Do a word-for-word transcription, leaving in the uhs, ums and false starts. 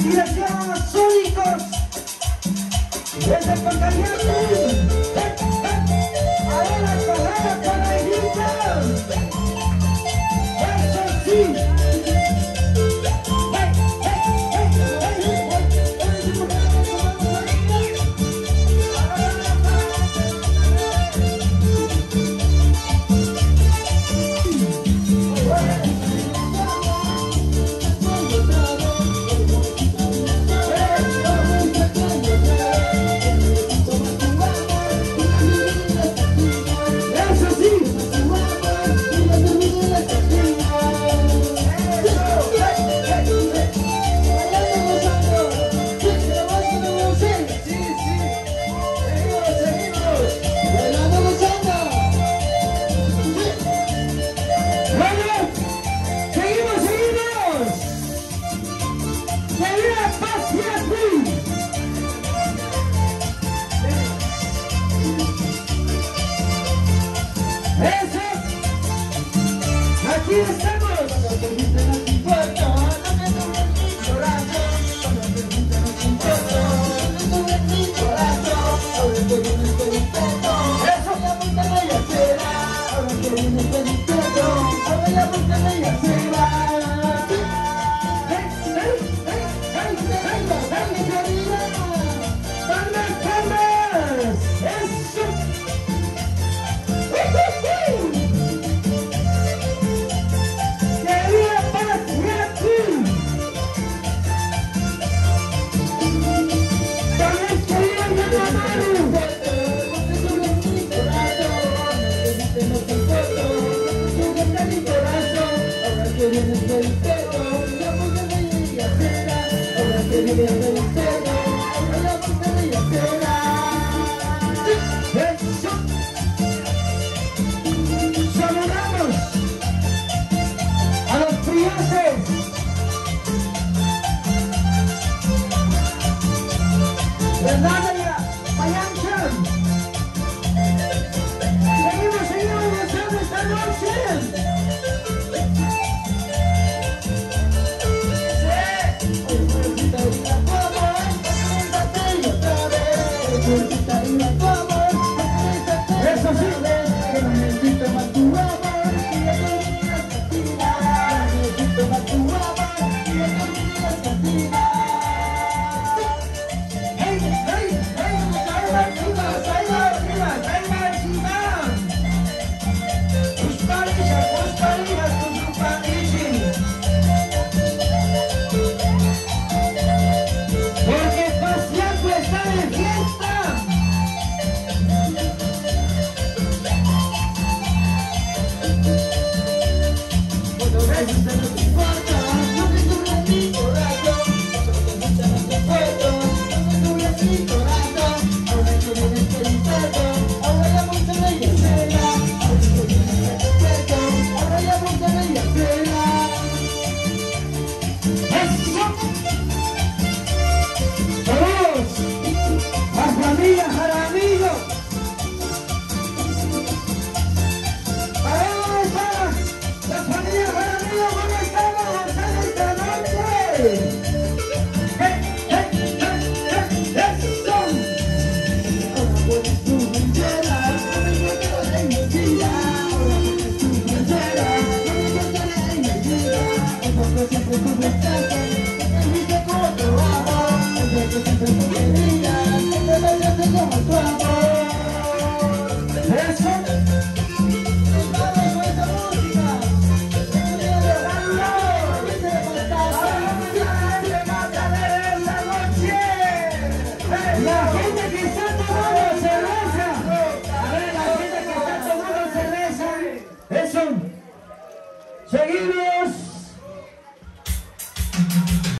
los únicos desde Pacayate. Ahora correr con la hijita. Eso sí. Aquí estamos. Saludamos a los prioses. ¿Verdad, Mayancha? Seguimos, seguimos gozando esta noche. Eso sí, que no necesito más tu amor, y yo te digo Catina, no necesito más tu amor, y yo te digo Catina. ¡Hey, hey, hey! ¡Ahí va, chicas! ¡Ahí va, chicas! ¡Ahí va, chicas! ¡Tus parejas, tus parejas, tus parejas! Porque Pasiaco está de fiesta. Hey!